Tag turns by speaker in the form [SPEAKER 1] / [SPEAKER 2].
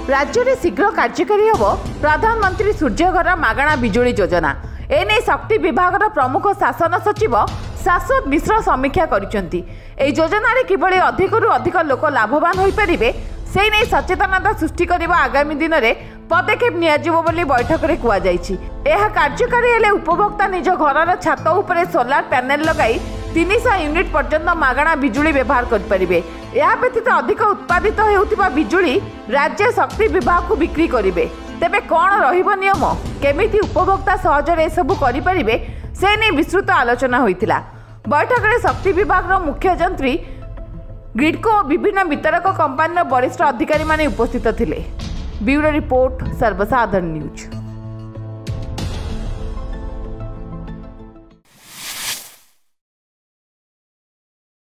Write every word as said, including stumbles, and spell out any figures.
[SPEAKER 1] राज्य में शीघ्र कार्यकारी होब प्रधानमंत्री सूर्यघर मागणा बिजुली योजना। एने शक्ति विभाग प्रमुख शासन सचिव शाश्वत मिश्र समीक्षा करिसेंती। एही योजना किभली अधिकरू अधिक लोक लाभवान होई परिबे से नहीं सचेतनता सृष्टि करने आगामी दिन में पदक्षेप नियाजिबो बोली बैठक में कहुଯାଇଛି। यह कार्यकारी हेले उपभोक्ता निज घर छात उपरे सोलार पैनल लगाई तीन सौ यूनिट पर्यंत मागणा बिजुली व्यवहार करें। यह व्यतीत अधिक उत्पादित होउथिबा बिजुली राज्य शक्ति विभाग को बिक्री करेंगे। तेबे कौन रहिबो नियम, केमिति उपभोक्ता सहजरे एसबु करिपारिबे से नहीं विस्तृत आलोचना होइतिला। बैठक में शक्ति विभाग मुख्य जंत्री ग्रिडको और विभिन्न वितरक कंपानी वरिष्ठ अधिकारी माने उपस्थित थिले। ब्यूरो रिपोर्ट सर्वसाधारण न्यूज।